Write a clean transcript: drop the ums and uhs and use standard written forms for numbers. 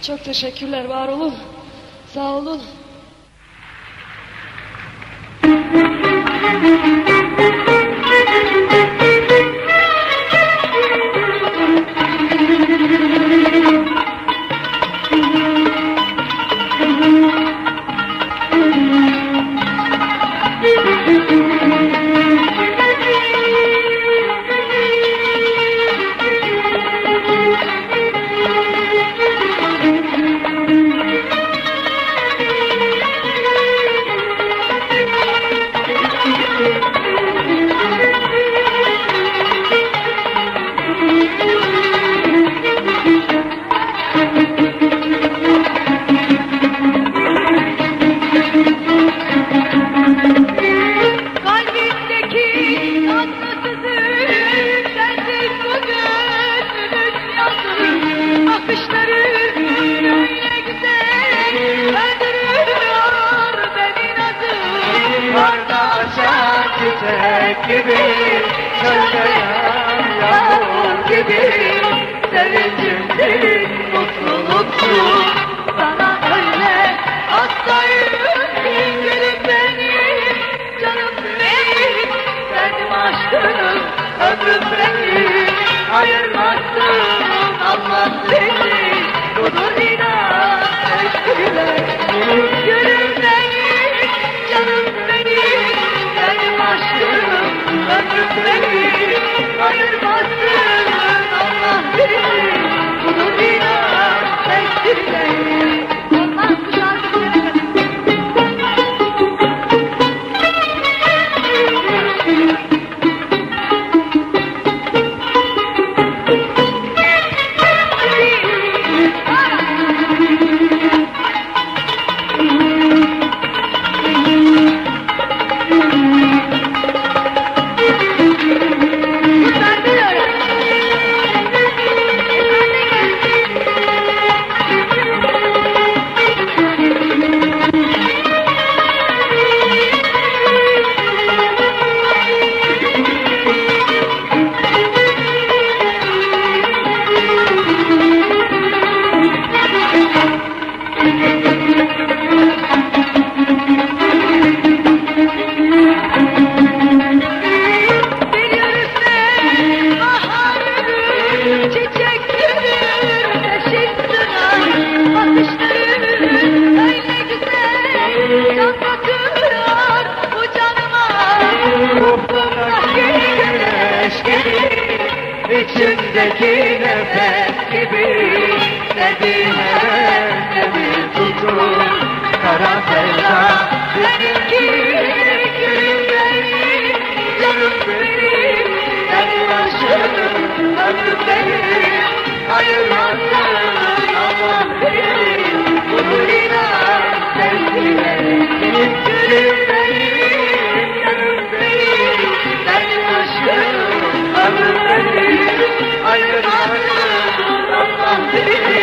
Çok teşekkürler, var olun. Sağ olun. Çiçek gibi, çöldeyen yağmur gibi, sevincimsin, mutluluksun. Sana öyle hastayım, gülüm benim, canım benim, benim aşkım, ömrüm benim. Ayırmazsın Allah seni, budur inan sevgiler. Gülüm benim, canım benim, benim aşkım, ömrüm benim. Ayırmazsın Allah seni, budur inan sevgiler. Olmaz bu şarkı İçimdeki nefes gibi, ne bir heves ne bir tutum. Kara sevda benimki, gülüm benim, canım benim, benim aşkım, ömrüm benim. Ayırmazsın Allah beni, budur inan sevgilerim. Gülüm benim, canım benim, benim aşkım, ömrüm benim. Ayırmazsın Allah beni.